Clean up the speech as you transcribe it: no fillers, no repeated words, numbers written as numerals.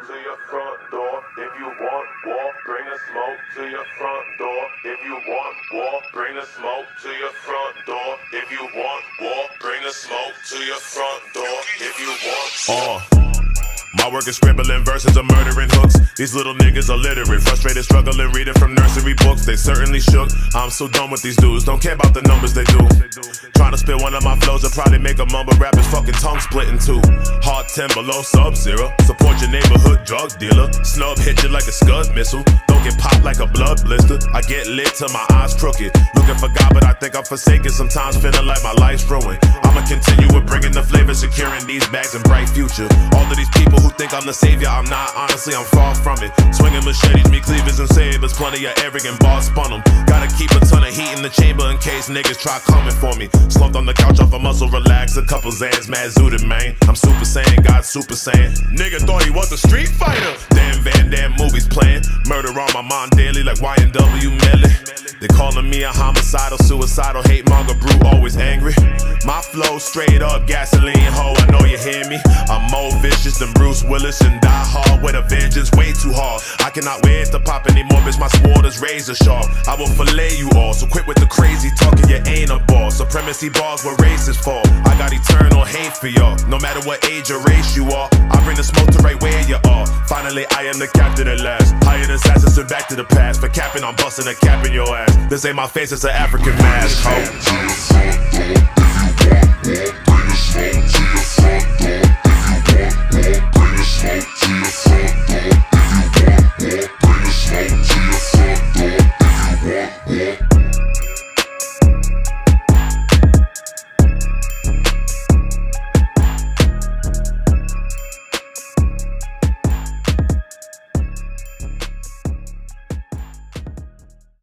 to your front door. If you want war, bring the smoke to your front door. If you want war, bring the smoke to your front door. If you want war, bring the smoke to your front door. If you want my work is scribbling verses or murdering hooks. These little niggas are literate, frustrated, struggling, reading from nursery books. They certainly shook. I'm so done with these dudes, don't care about the numbers they do. Trying to spit one of my flows and probably make a mumble rap his fucking tongue split in two. Hard 10 below sub-zero. Support your neighborhood drug dealer. Snub hit you like a Scud missile. Don't get popped like a blood blister. I get lit till my eyes crooked. Looking for God, but I think I'm forsaken. Sometimes feeling like my life's ruined. I'ma continue with bringing the flavor, securing these bags and bright future. All of these people who think I'm the savior, I'm not, honestly, I'm far from it. Swinging machetes, me cleavers and sabers, plenty of arrogant bars spun them. Gotta keep a ton of heat in the chamber in case niggas try coming for me. Slumped on the couch off a muscle, relax, a couple Zans, mad zooted, man. I'm Super Saiyan, God Super Saiyan. Nigga thought he was a street fighter. Damn Van Damme movies playing. Murder on my mind daily like YNW Melly. They calling me a homicidal, suicidal, hate monger, brew, always angry. My flow straight up gasoline, ho, I know you hear me. I'm more vicious than Bruce Willis and die hard with a vengeance, way too hard. I cannot wait to pop anymore, bitch, my sword is razor sharp. I will fillet you all, so quit with the crazy talking, you ain't a boss. Supremacy bars where races fall. I got eternal hate for y'all, no matter what age or race you are. I bring the smoke to right where you are. Finally, I am the captain at last. Hired assassins and back to the past. For capping, I'm busting a cap in your ass. This ain't my face, it's an African mask, ho. Bring the smoke to your front door. If you want war, bring the smoke to your front door.